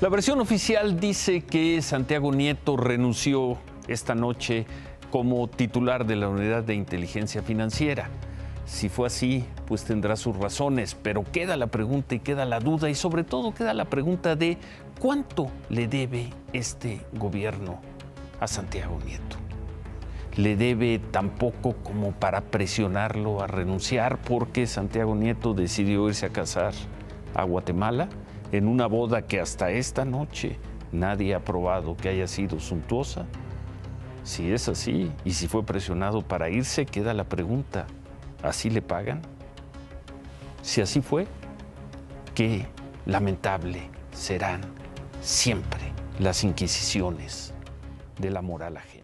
La versión oficial dice que Santiago Nieto renunció esta noche como titular de la Unidad de Inteligencia Financiera. Si fue así, pues tendrá sus razones, pero queda la pregunta y queda la duda y sobre todo queda la pregunta de ¿cuánto le debe este gobierno a Santiago Nieto? ¿Le debe tan poco como para presionarlo a renunciar porque Santiago Nieto decidió irse a casar a Guatemala en una boda que hasta esta noche nadie ha probado que haya sido suntuosa? Si es así y si fue presionado para irse, queda la pregunta: ¿así le pagan? Si así fue, qué lamentable serán siempre las inquisiciones de la moral ajena.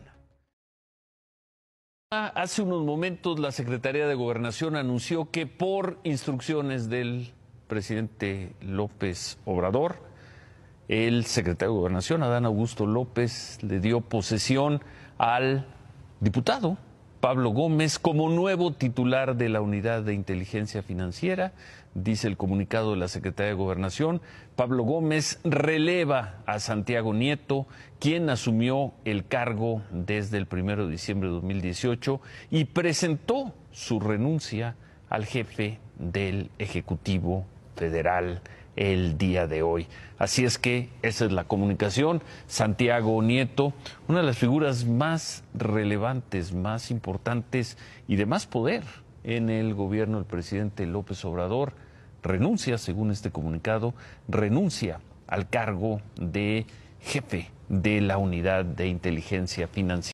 Hace unos momentos la Secretaría de Gobernación anunció que por instrucciones del presidente López Obrador, el secretario de Gobernación, Adán Augusto López, le dio posesión al diputado Pablo Gómez como nuevo titular de la Unidad de Inteligencia Financiera. Dice el comunicado de la Secretaría de Gobernación: Pablo Gómez releva a Santiago Nieto, quien asumió el cargo desde el 1 de diciembre de 2018 y presentó su renuncia al jefe del Ejecutivo Federal el día de hoy. Así es que esa es la comunicación. Santiago Nieto, una de las figuras más relevantes, más importantes y de más poder en el gobierno del presidente López Obrador, renuncia, según este comunicado, renuncia al cargo de jefe de la Unidad de Inteligencia Financiera.